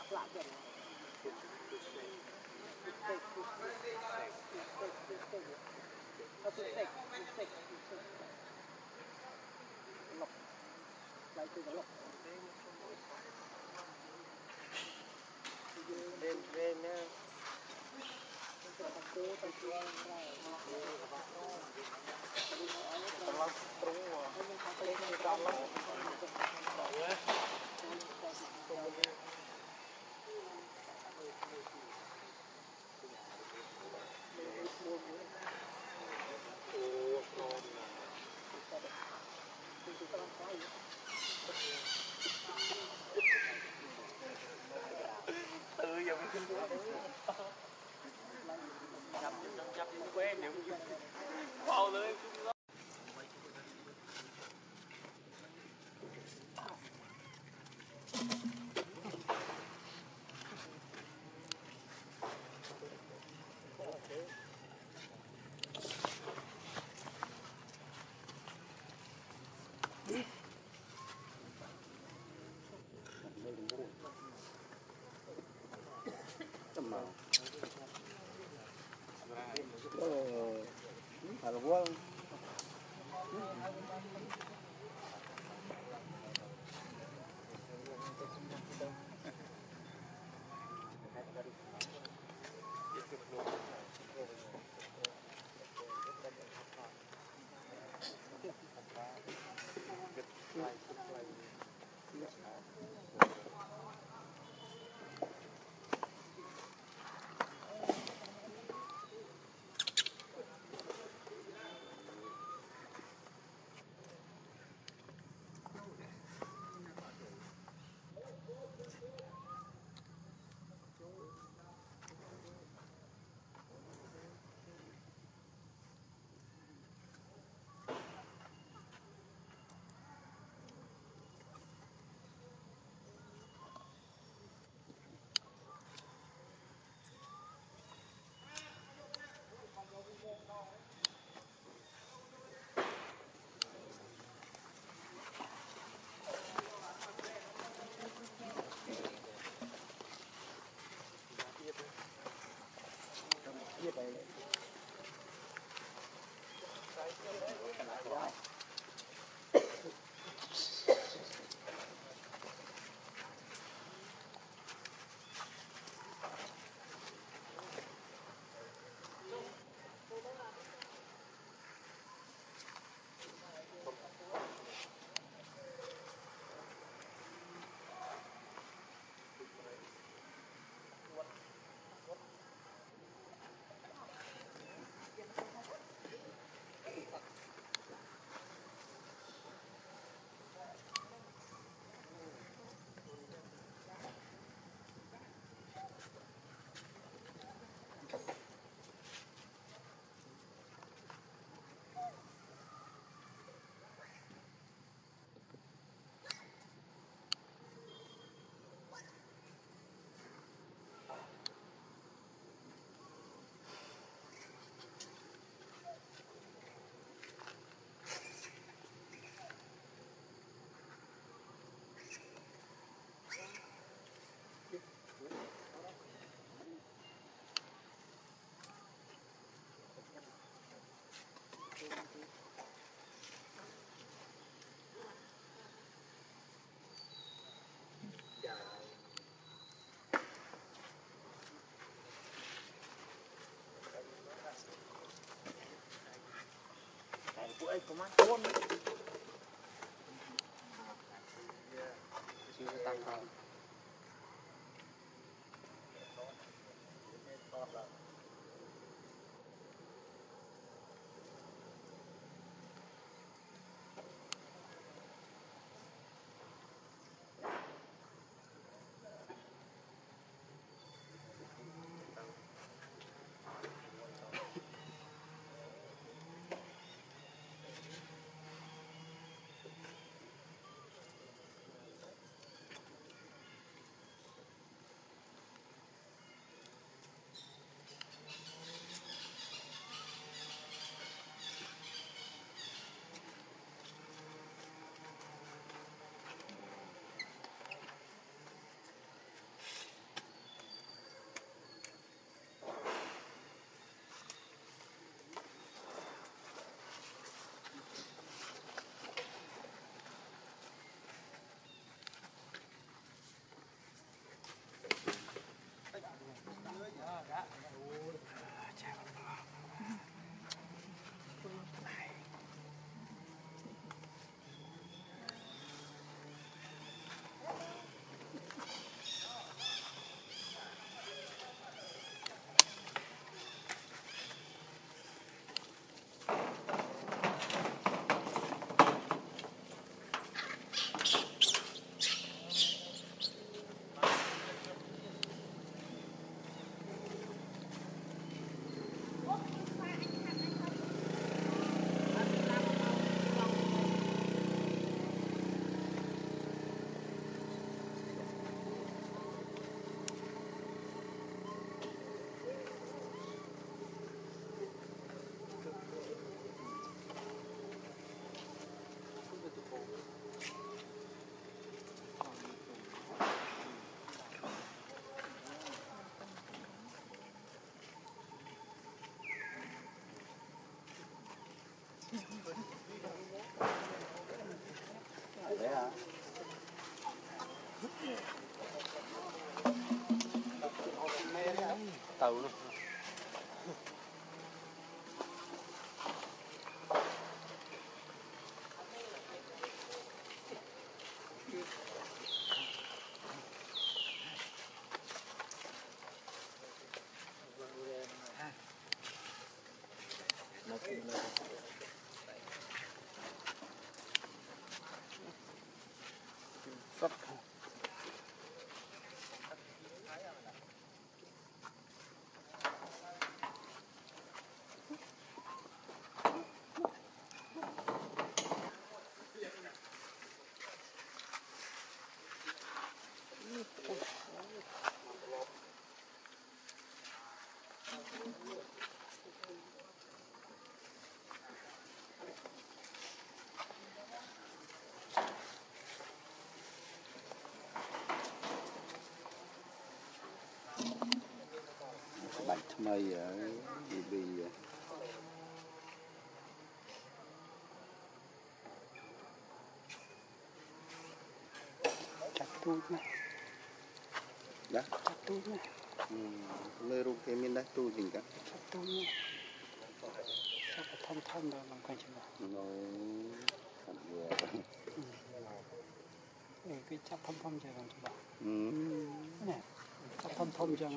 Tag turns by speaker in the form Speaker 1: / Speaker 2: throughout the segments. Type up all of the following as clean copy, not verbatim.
Speaker 1: Ê, có mắt con chưa tăng không? tàu luôn sắp
Speaker 2: bạch mây ở bị
Speaker 1: chặt tu này
Speaker 2: đó
Speaker 1: chặt tu này
Speaker 2: nơi rung cái miền đất tu gì cả
Speaker 1: chặt tu này chặt thâm thâm rồi bằng coi chừng
Speaker 2: nó thật vừa
Speaker 1: cái chặt thâm thâm chơi bằng chừng này chặt thâm thâm chơi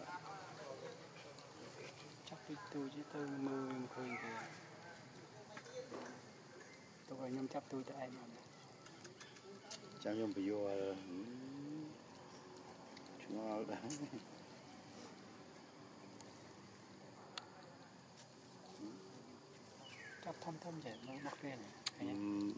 Speaker 1: chắc cái tôi chỉ tôi mơ em khơi thì tôi gọi nhung chấp tôi tại em
Speaker 2: chẳng nhung bị vô chúng nó
Speaker 1: chấp thâm thâm vậy nó mắc lên này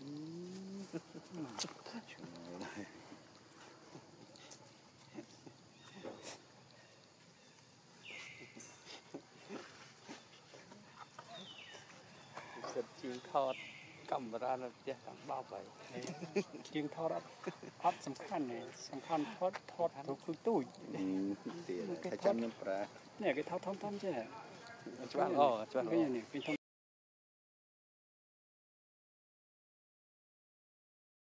Speaker 1: giật chiên thọt cầm ra là chết làm bao vậy chiên thọt ấpสำคัญnàyสำคัญทอดตัวคือตู้
Speaker 2: tiền 200 năm pra
Speaker 1: เนี่ยcái thau thâm thâm chứ này
Speaker 3: Choang, oh, choang.
Speaker 1: cái này cái